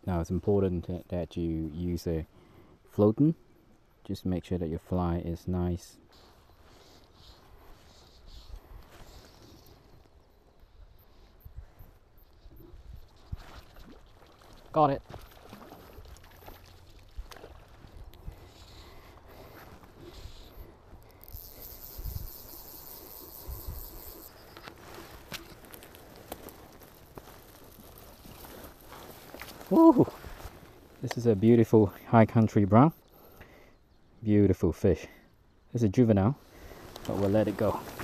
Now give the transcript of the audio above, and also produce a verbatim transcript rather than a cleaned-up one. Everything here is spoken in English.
Now it's important that, that you use a floating. Just make sure that your fly is nice. Got it. Woo! This is a beautiful high country brown. Beautiful fish. It's a juvenile, but we'll let it go.